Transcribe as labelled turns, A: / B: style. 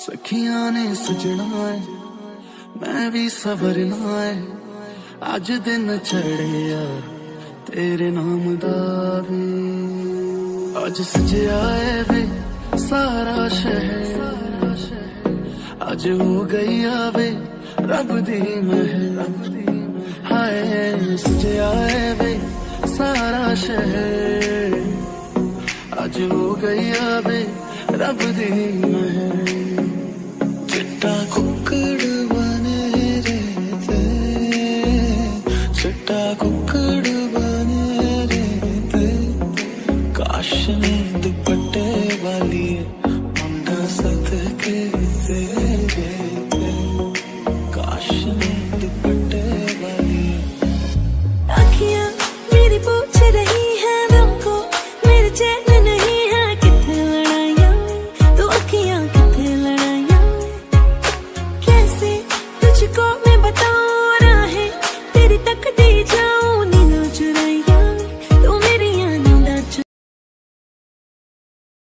A: सखियां ने सजना है मैं भी सवरना है अज दिन चढ़े यार तेरे नाम दा वे अज सजया है वे सारा शहर अज हो गई आवे रब दी महर हाय सजया है वे सारा शहर अज हो गई आवे रब दी महर चिट्टा कुक्कड़ बने रहते चिट्टा कुक्कड़ बने रहते काश में दुपट्टे वाली मुंडा सद के